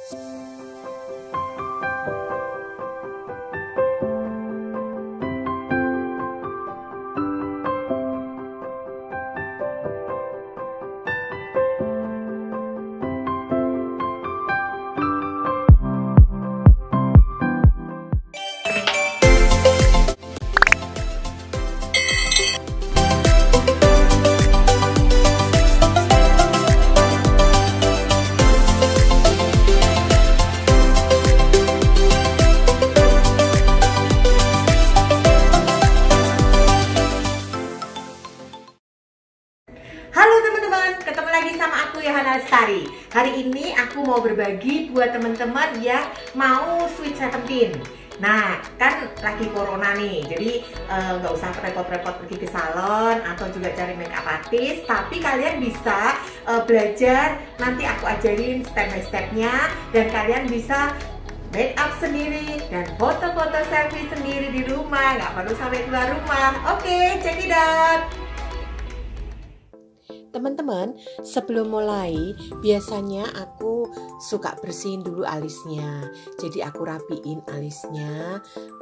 Halo teman-teman, ketemu lagi sama aku Yohana Lestari. Hari ini aku mau berbagi buat teman-teman yang mau Sweet 17. Nah, kan lagi corona nih, jadi nggak usah repot-repot pergi ke salon atau juga cari makeup artist, tapi kalian bisa belajar. Nanti aku ajarin step by stepnya dan kalian bisa make up sendiri dan foto-foto selfie sendiri di rumah, nggak perlu sampai keluar rumah. Oke, check it out. Teman-teman, sebelum mulai biasanya aku suka bersihin dulu alisnya. Jadi aku rapiin alisnya,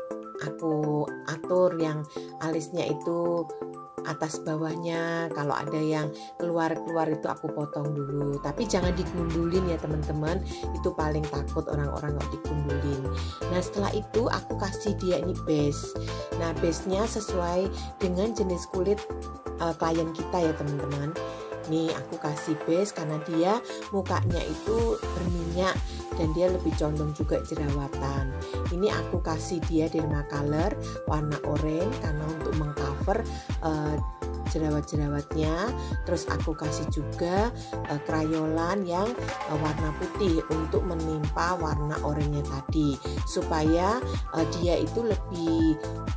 aku atur yang alisnya itu atas bawahnya. Kalau ada yang keluar-keluar itu aku potong dulu. Tapi jangan digundulin ya teman-teman, itu paling takut orang-orang kalau digundulin. Nah setelah itu aku kasih dia ini base. Nah base-nya sesuai dengan jenis kulit klien kita ya teman-teman. Nih aku kasih base karena dia mukanya itu berminyak dan dia lebih condong juga jerawatan. Ini aku kasih dia Dermacolor warna oranye karena untuk mengcover jerawat-jerawatnya. Terus aku kasih juga krayolan yang warna putih untuk menimpa warna oranye tadi supaya dia itu lebih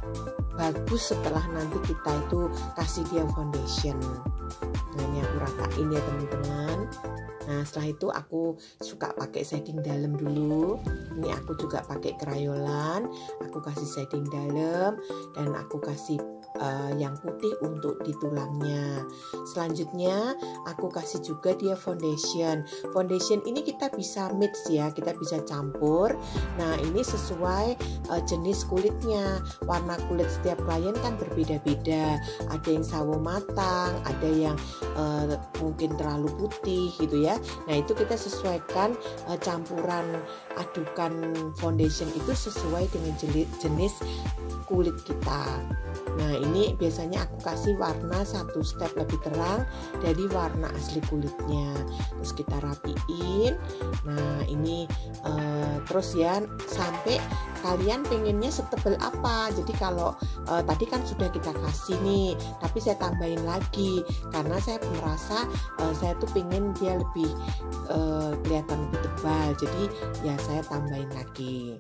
bagus setelah nanti kita itu kasih dia foundation. Nah ini aku ratain ya teman-teman. Nah setelah itu aku suka pakai shading dalam dulu. Ini aku juga pakai krayolan. Aku kasih shading dalam dan aku kasih yang putih untuk di tulangnya. Selanjutnya aku kasih juga dia foundation. Foundation ini kita bisa mix ya, kita bisa campur. Nah ini sesuai jenis kulitnya. Warna kulit setiap klien kan berbeda-beda. Ada yang sawo matang, ada yang mungkin terlalu putih gitu ya. Nah itu kita sesuaikan campuran adukan foundation itu sesuai dengan jenis kulit kita. Nah ini biasanya aku kasih warna satu step lebih terang dari warna asli kulitnya. Terus kita rapiin. Nah ini terus ya sampai kalian pengennya setebal apa. Jadi kalau tadi kan sudah kita kasih nih, tapi saya tambahin lagi karena saya merasa saya tuh pengen dia lebih kelihatan lebih tebal. Jadi ya saya tambahin lagi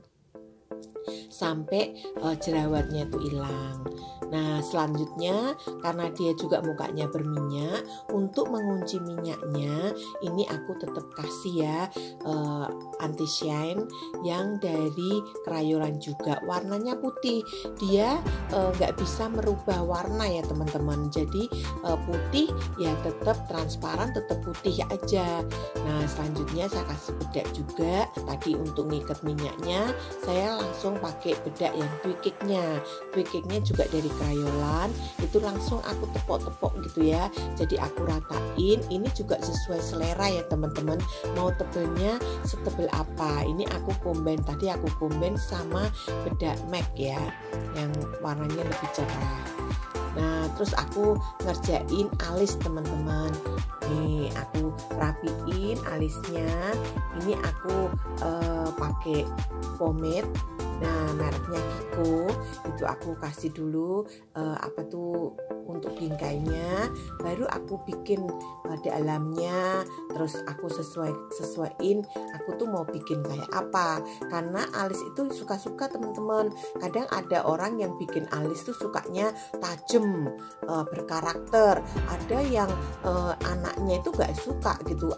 sampai jerawatnya itu hilang. Nah selanjutnya karena dia juga mukanya berminyak, untuk mengunci minyaknya ini aku tetap kasih ya anti shine yang dari krayolan juga, warnanya putih. Dia nggak bisa merubah warna ya teman-teman. Jadi putih ya tetap transparan, tetap putih aja. Nah selanjutnya saya kasih bedak juga. Tadi untuk ngikat minyaknya saya langsung pakai bedak yang twikiknya. Twikiknya juga dari krayolan, itu langsung aku tepok-tepok gitu ya. Jadi aku ratain. Ini juga sesuai selera ya teman-teman, mau tebelnya setebel apa. Ini aku combine, tadi aku combine sama bedak MAC ya yang warnanya lebih cerah. Nah terus aku ngerjain alis teman-teman. Nih aku rapiin alisnya. Ini aku pakai pomade. Nah mereknya Kiko, itu aku kasih dulu apa tuh untuk bingkainya, baru aku bikin dalamnya. Terus aku sesuaiin aku tuh mau bikin kayak apa, karena alis itu suka-suka teman-teman. Kadang ada orang yang bikin alis tuh sukanya tajam, berkarakter. Ada yang anaknya itu gak suka gitu,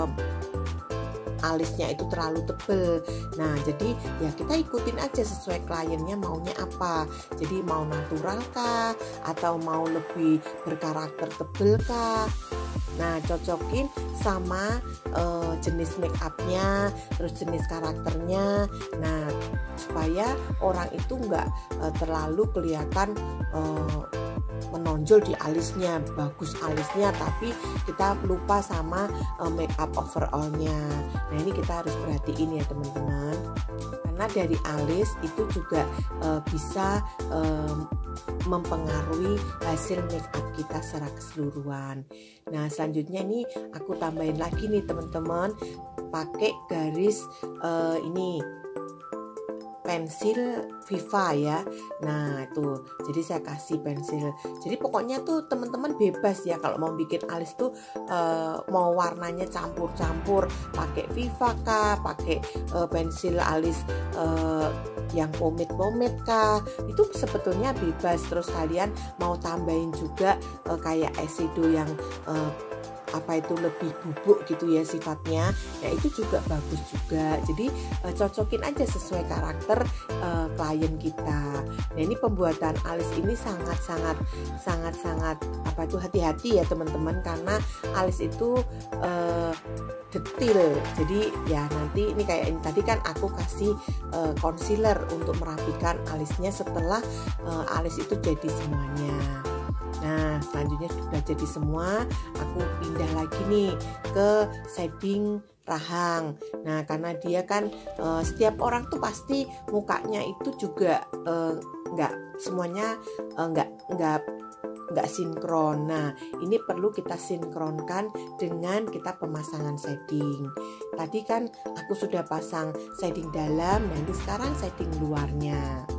alisnya itu terlalu tebel. Nah jadi ya kita ikutin aja sesuai kliennya maunya apa. Jadi mau natural kah atau mau lebih berkarakter tebel kah. Nah, cocokin sama jenis make upnya, terus jenis karakternya. Nah, supaya orang itu nggak terlalu kelihatan menonjol di alisnya, bagus alisnya, tapi kita lupa sama make up overallnya. Nah, ini kita harus perhatiin ya teman-teman, karena dari alis itu juga bisa mempengaruhi hasil make up kita secara keseluruhan. Nah, selanjutnya ini aku tambahin lagi nih teman-teman, pakai garis ini pensil Viva ya. Nah, itu jadi saya kasih pensil. Jadi pokoknya tuh teman-teman bebas ya kalau mau bikin alis tuh mau warnanya campur-campur, pakai Viva kah, pakai pensil alis yang pomade kah, itu sebetulnya bebas. Terus kalian mau tambahin juga kayak eyeshadow yang apa itu lebih bubuk gitu ya sifatnya, nah itu juga bagus juga. Jadi cocokin aja sesuai karakter klien kita. Nah, ini pembuatan alis ini sangat apa itu hati-hati ya teman-teman, karena alis itu detail. Jadi ya nanti ini kayak ini tadi kan aku kasih concealer untuk merapikan alisnya setelah alis itu jadi semuanya. Nah, selanjutnya sudah jadi semua, aku pindah lagi nih ke shading rahang. Nah, karena dia kan setiap orang tuh pasti mukanya itu juga nggak semuanya nggak sinkron. Nah, ini perlu kita sinkronkan dengan kita pemasangan shading. Tadi kan aku sudah pasang shading dalam, nanti sekarang shading luarnya.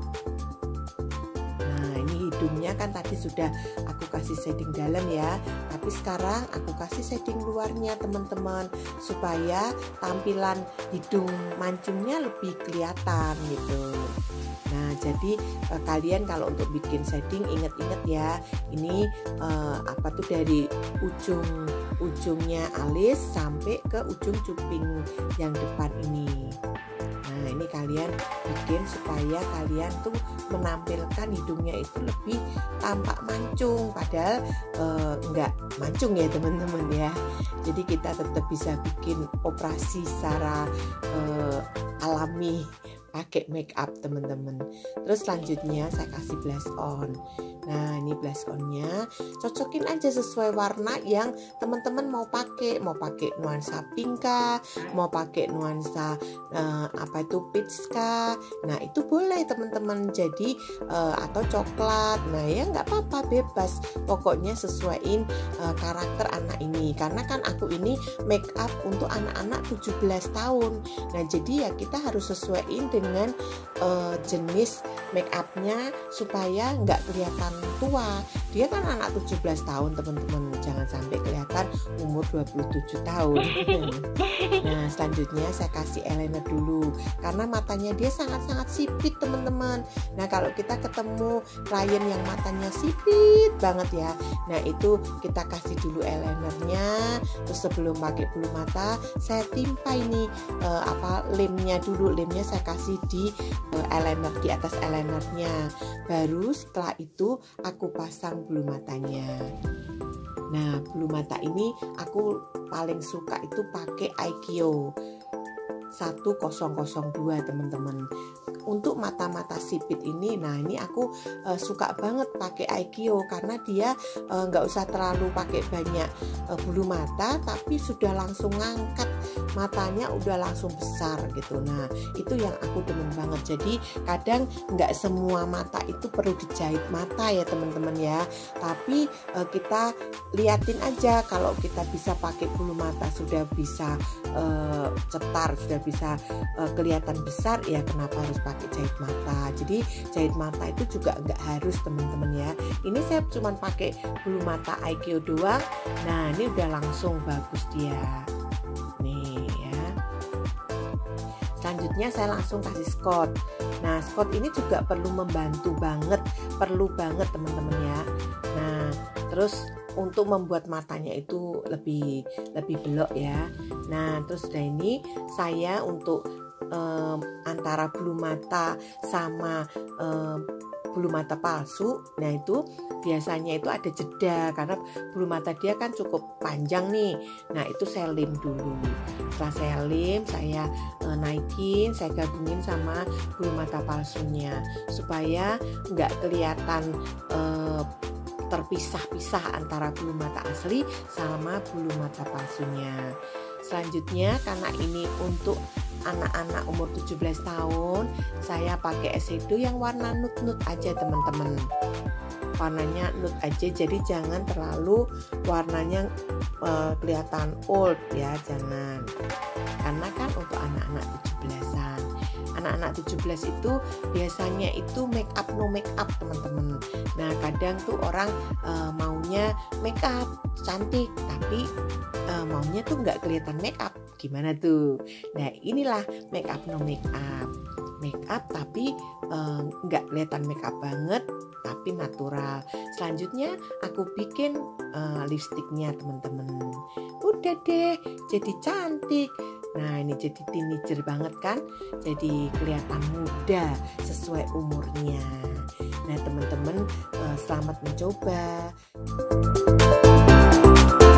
Hidungnya kan tadi sudah aku kasih shading dalam ya, tapi sekarang aku kasih shading luarnya teman-teman, supaya tampilan hidung mancungnya lebih kelihatan gitu. Nah, jadi kalian kalau untuk bikin shading ingat-ingat ya, ini apa tuh dari ujungnya alis sampai ke ujung cuping yang depan ini. Nah, ini kalian bikin supaya kalian tuh menampilkan hidungnya itu lebih tampak mancung, padahal enggak mancung ya teman-teman ya. Jadi kita tetap bisa bikin operasi secara alami pakai make up teman-teman. Terus selanjutnya saya kasih blush on. Nah, ini blush onnya cocokin aja sesuai warna yang teman-teman mau pakai nuansa pink kah, mau pakai nuansa apa itu peach kah. Nah, itu boleh teman-teman, jadi atau coklat. Nah, ya nggak apa-apa, bebas, pokoknya sesuaiin karakter anak ini, karena kan aku ini make up untuk anak-anak 17 tahun. Nah, jadi ya kita harus sesuaiin dengan jenis make upnya supaya nggak kelihatan tua. Dia kan anak 17 tahun teman-teman, jangan sampai kelihatan umur 27 tahun. Nah, selanjutnya saya kasih eyeliner dulu, karena matanya dia sangat-sangat sipit teman-teman. Nah, kalau kita ketemu klien yang matanya sipit banget ya, nah itu kita kasih dulu eyelinernya. Terus sebelum pakai bulu mata saya timpa ini lemnya dulu. Lemnya saya kasih di eyeliner, di atas eyelinernya. Baru setelah itu aku pasang bulu matanya. Nah, bulu mata ini aku paling suka itu pakai Aikyo 1002 teman-teman. Untuk mata-mata sipit ini, nah ini aku suka banget pakai Aikyo, karena dia nggak usah terlalu pakai banyak bulu mata, tapi sudah langsung ngangkat matanya, udah langsung besar gitu. Nah, itu yang aku demen banget. Jadi kadang nggak semua mata itu perlu dijahit mata ya teman-teman ya, tapi kita liatin aja, kalau kita bisa pakai bulu mata sudah bisa cetar, sudah bisa kelihatan besar, ya kenapa harus pakai jahit mata. Jadi jahit mata itu juga nggak harus teman-teman ya. Ini saya cuma pakai bulu mata Aikyo doang. Nah, ini udah langsung bagus dia nih ya. Selanjutnya saya langsung kasih Scott. Nah, Scott ini juga perlu membantu banget, perlu banget teman-teman ya. Nah, terus untuk membuat matanya itu lebih belok ya. Nah, terus udah ini saya untuk antara bulu mata sama bulu mata palsu, nah itu biasanya itu ada jeda karena bulu mata dia kan cukup panjang nih. Nah itu saya lem dulu. Setelah saya lem, saya naikin, saya gabungin sama bulu mata palsunya supaya nggak kelihatan terpisah-pisah antara bulu mata asli sama bulu mata palsunya. Selanjutnya karena ini untuk anak-anak umur 17 tahun, saya pakai eyeshadow yang warna nude-nude aja teman-teman. Warnanya nude aja, jadi jangan terlalu warnanya kelihatan old ya, jangan. Karena kan untuk anak-anak 17-an. Anak-anak 17 itu biasanya itu make up no make up teman-teman. Nah kadang tuh orang maunya make up cantik tapi maunya tuh nggak kelihatan make up, gimana tuh? Nah inilah make up no make up. Make up tapi nggak kelihatan make up banget tapi natural. Selanjutnya aku bikin lipstiknya teman-teman. Udah deh, jadi cantik. Nah ini jadi teenager banget kan, jadi kelihatan muda sesuai umurnya. Nah teman-teman, selamat mencoba.